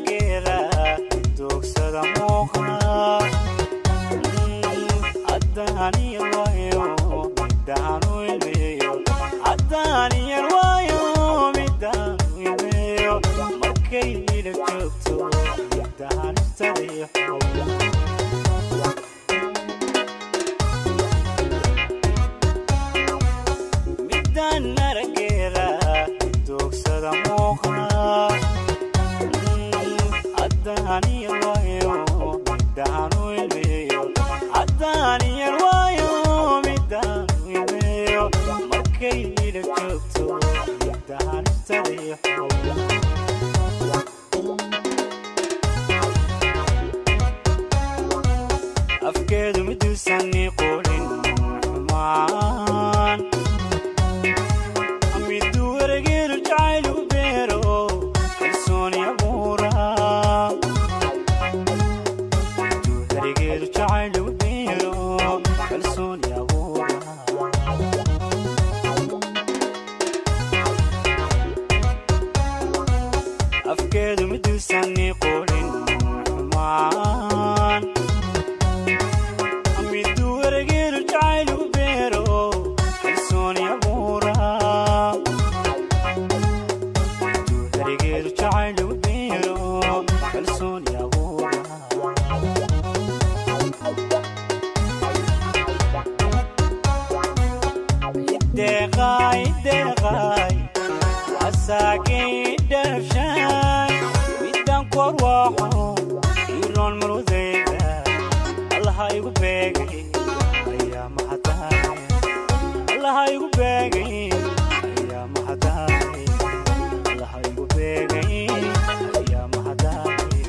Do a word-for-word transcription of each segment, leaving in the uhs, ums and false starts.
aragera dogsada muuqaa adani wayo midanu ilmeyo adani wayo midanu ilmeyo markay ila joogto midanu tariixo midaan aragera dogsada muuqaa adani wayo midanu ilmeyo adani wayo midanu ilmeyo markay ila joogto midanu tariixo afkeedu miduusani qolin xumaan miduu ergeelu jacaylu beero kalsooni abuura miduu ergeelu jacaylu beero kalsooni abuura afkeedu miduusani qolin xumaan miduu ergeelu jacaylu beero kalsooni abuura miduu ergeelu jacaylu beero kalsooni abuura ideeqaay ideeqaay asaagay dheefshaay midaan kor waaxo iroon marudayda allaha igu beegay ayaa mahadaaye allaha igu beegay ayaa mahadaaye allaha igu beegay ayaa mahadaaye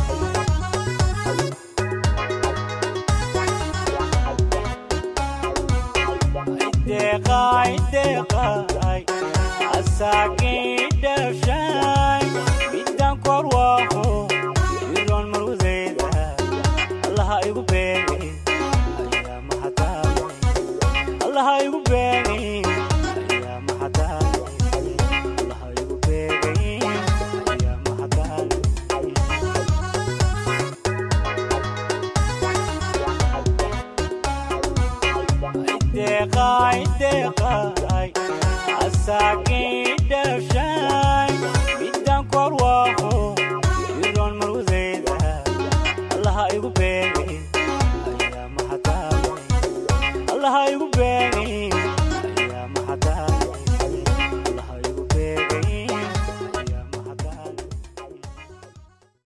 ideeqaay ideeqaay asaagay dheefshaay midaan kor waaxo iroon marudayda allaha igu beegay ayaa mahadaaye allaha igu beegay ayaa mahadaaye allaha igu beegay ayaa mahadaaye ideeqaay ideeqaay asaagay dheefshaay